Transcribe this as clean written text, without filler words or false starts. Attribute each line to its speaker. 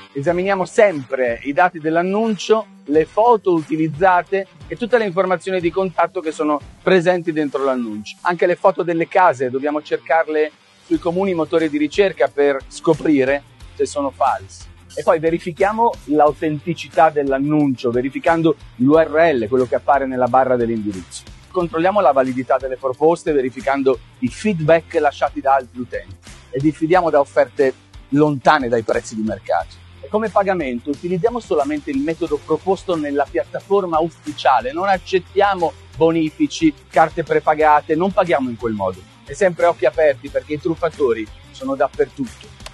Speaker 1: Esaminiamo sempre i dati dell'annuncio, le foto utilizzate e tutte le informazioni di contatto che sono presenti dentro l'annuncio. Anche le foto delle case dobbiamo cercarle sui comuni motori di ricerca per scoprire se sono false. E poi verifichiamo l'autenticità dell'annuncio, verificando l'URL, quello che appare nella barra dell'indirizzo. Controlliamo la validità delle proposte, verificando i feedback lasciati da altri utenti. E diffidiamo da offerte lontane dai prezzi di mercato. E come pagamento utilizziamo solamente il metodo proposto nella piattaforma ufficiale, non accettiamo bonifici, carte prepagate, non paghiamo in quel modo. E sempre occhi aperti perché i truffatori sono dappertutto.